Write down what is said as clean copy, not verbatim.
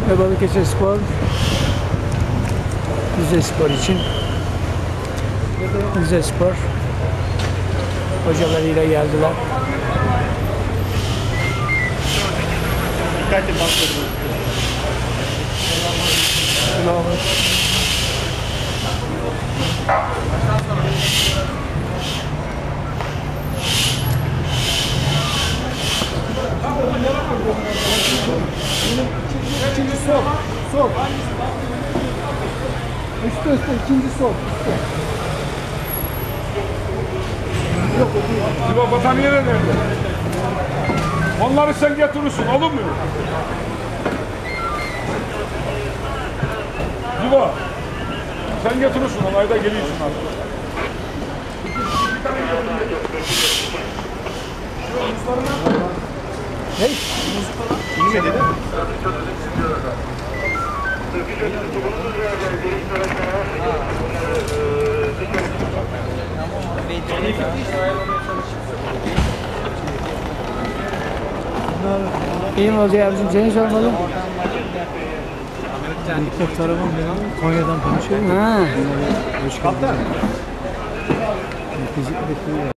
ve Balıkesirspor Rizespor için Rizespor hocalarıyla geldiler. Dikkat et bankları. İkinci sol. Sol. Üstü ikinci sol. Üstü. Yok o değil. Ziba battaniye nerede? Onları sen getirirsin, olur mu? Ziba, sen getirirsin, onayda geliyorsun artık. Hey. İyi mi dedi? İyi mi Hoca abicim? Seni sormalı. Mikrof tarafım benim. Konya'dan konuşuyorum. Ha. Hoş geldin. Fizik bekliyor.